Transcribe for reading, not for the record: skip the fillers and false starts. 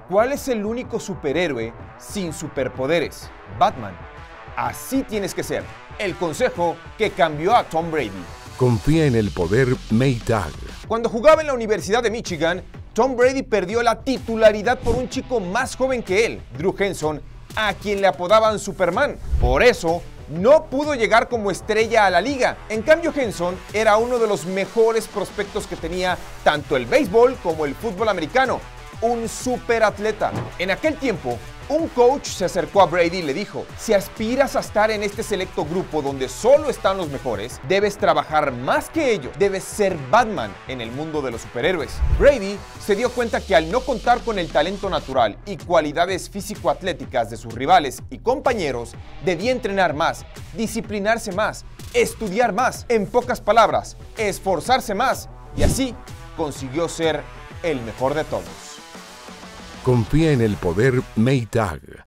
¿Cuál es el único superhéroe sin superpoderes? Batman. Así tienes que ser. El consejo que cambió a Tom Brady. Confía en el poder Maytag. Cuando jugaba en la Universidad de Michigan, Tom Brady perdió la titularidad por un chico más joven que él, Drew Henson, a quien le apodaban Superman. Por eso, no pudo llegar como estrella a la liga. En cambio, Henson era uno de los mejores prospectos que tenía tanto el béisbol como el fútbol americano. Un superatleta. En aquel tiempo, un coach se acercó a Brady y le dijo: si aspiras a estar en este selecto grupo donde solo están los mejores, debes trabajar más que ellos. Debes ser Batman en el mundo de los superhéroes. Brady se dio cuenta que al no contar con el talento natural y cualidades físico-atléticas de sus rivales y compañeros, debía entrenar más, disciplinarse más, estudiar más, en pocas palabras, esforzarse más, y así consiguió ser el mejor de todos. Confía en el poder Maytag.